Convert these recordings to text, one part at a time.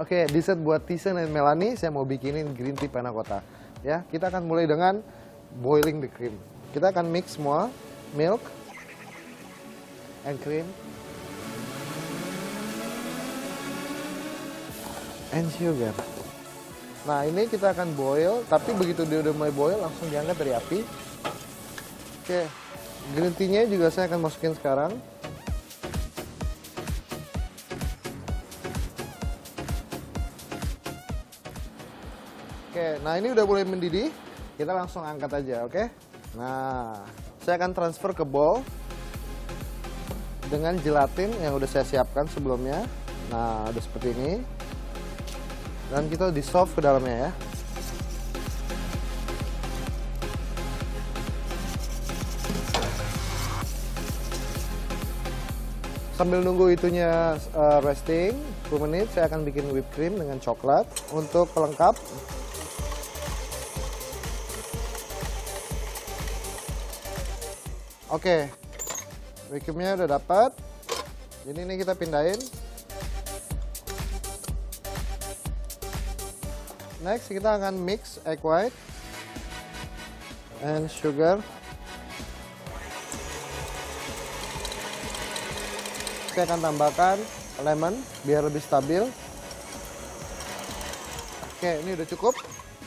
Oke, dessert buat Thyssen dan Melanie, saya mau bikinin green tea panna cotta. Ya, kita akan mulai dengan boiling the cream. Kita akan mix semua, milk and cream and sugar. Nah, ini kita akan boil, tapi begitu dia udah mulai boil, langsung diangkat dari api. Oke, green tea-nya juga saya akan masukin sekarang. Oke, nah ini udah mulai mendidih, kita langsung angkat aja, oke? Nah, saya akan transfer ke bowl dengan gelatin yang udah saya siapkan sebelumnya. Nah, udah seperti ini. Dan kita dissolve ke dalamnya ya. Sambil nunggu itunya resting 10 menit, saya akan bikin whipped cream dengan coklat untuk pelengkap. Oke, whipped creamnya udah dapat. Jadi ini kita pindahin. Next kita akan mix egg white and sugar. Saya akan tambahkan lemon biar lebih stabil. Oke, ini udah cukup.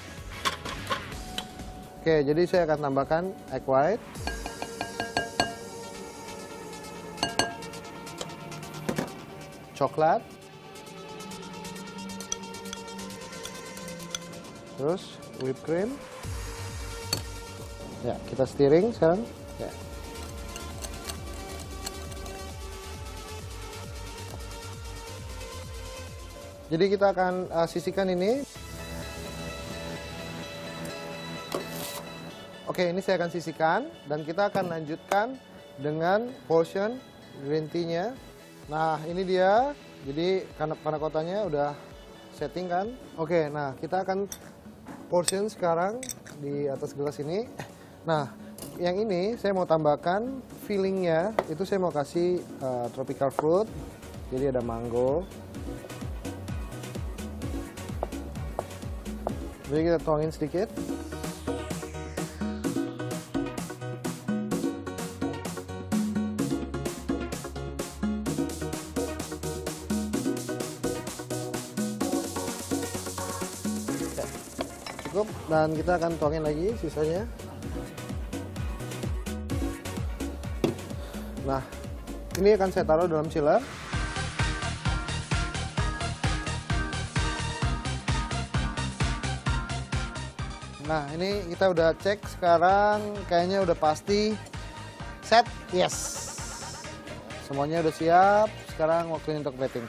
Oke, jadi saya akan tambahkan egg white. Coklat. Terus whipped cream. Ya, kita stirring sekarang. Ya. Jadi kita akan sisihkan ini. Oke, ini saya akan sisihkan dan kita akan lanjutkan dengan portion green tea-nya. Nah, ini dia. Jadi panna cottanya udah setting kan. Oke, nah kita akan portion sekarang di atas gelas ini. Nah, yang ini saya mau tambahkan fillingnya. Itu saya mau kasih tropical fruit. Jadi ada mango. Jadi kita tuangin sedikit. Cukup, dan kita akan tuangin lagi sisanya. Nah, ini akan saya taruh dalam chiller. Nah, ini kita udah cek sekarang, kayaknya udah pasti set. Yes, semuanya udah siap. Sekarang waktunya untuk plating.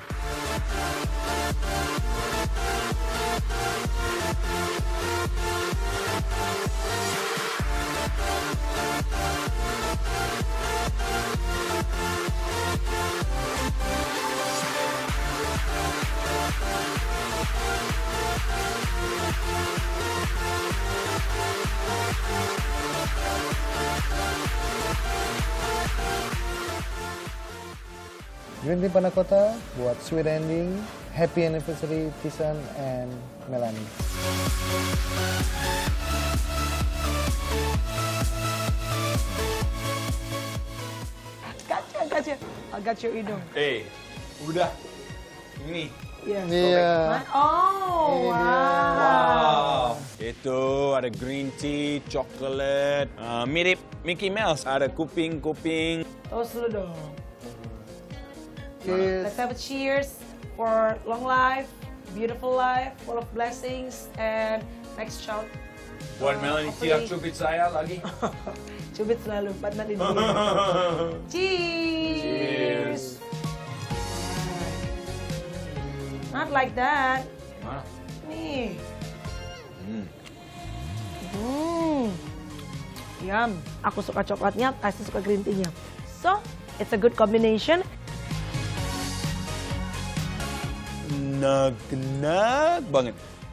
Green tea panna cotta buat sweet ending. Happy anniversary Thyssen and Melanie. Gotcha. I got your hidung. Udah. Ini. Iya. Oh, wow. Itu ada green tea, coklat, mirip Mickey Mouse. Ada kuping-kuping. Toast dulu dong. Cheers. Let's have a cheers for long life, beautiful life, full of blessings, and next shout. Buat Melanie, hopefully- cubit saya lagi. Cubit selalu, but not in the Cheers. Not like that. Gimana? Nih. Yum. Aku suka coklatnya, Tyson suka green tea-nya. So, it's a good combination. Enak banget.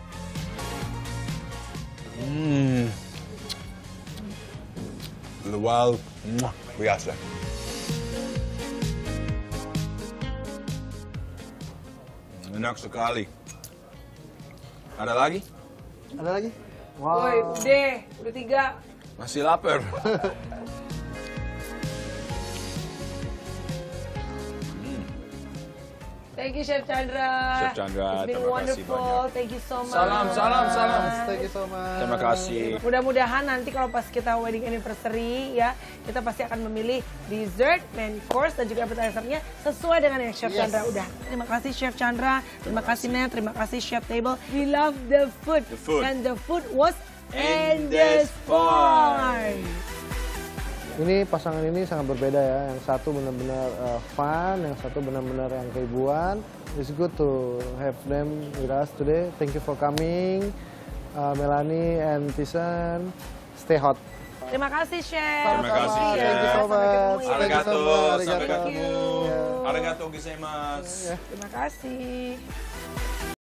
Luwal, biasa. Enak sekali. Ada lagi? Ada lagi? Woi, udah 3. Masih lapar. Thank you Chef Chandra. Chef Chandra, It's been terima kasih wonderful. banyak. Thank you so much. Salam, salam, salam. Thank you so much. Terima kasih. Mudah-mudahan nanti kalau pas kita wedding anniversary ya, kita pasti akan memilih dessert, main course dan juga appetizer-nya sesuai dengan yang Chef Chandra udah. Terima kasih Chef Chandra, terima kasih Net, terima kasih Chef Table. We love the food. The food. And the food was Endless endless. Ini pasangan ini sangat berbeda ya. Yang satu benar-benar fun, yang satu benar-benar yang keibuan. It's good to have them with us today. Thank you for coming, Melanie and Tisan. Stay hot. Terima kasih Chef. Terima kasih, Chef. Thank you so Sampai ketemu much. ya. Thank you so Arigato, much. sampai Arigato. ketemu. Yeah. Arigato gozaimasu. Terima kasih.